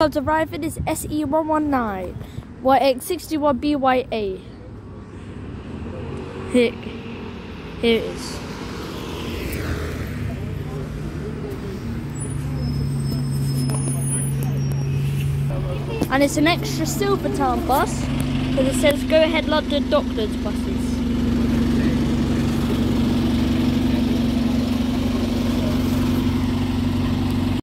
Cars arriving is SE119, YX61BYA. Here it is. And it's an extra Silvertown bus because it says Go Ahead London Doctors buses.